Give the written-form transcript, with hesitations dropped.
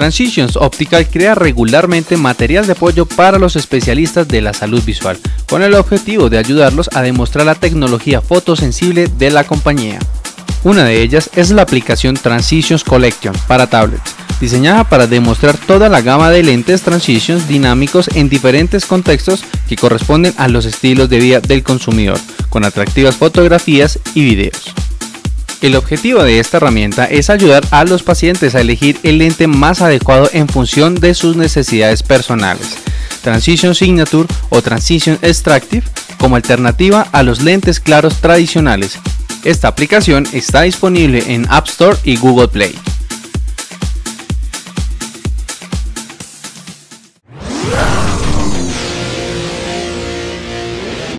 Transitions Optical crea regularmente material de apoyo para los especialistas de la salud visual, con el objetivo de ayudarlos a demostrar la tecnología fotosensible de la compañía. Una de ellas es la aplicación Transitions Collection para tablets, diseñada para demostrar toda la gama de lentes Transitions dinámicos en diferentes contextos que corresponden a los estilos de vida del consumidor, con atractivas fotografías y videos. El objetivo de esta herramienta es ayudar a los pacientes a elegir el lente más adecuado en función de sus necesidades personales. Transition Signature o Transition Extractive como alternativa a los lentes claros tradicionales. Esta aplicación está disponible en App Store y Google Play.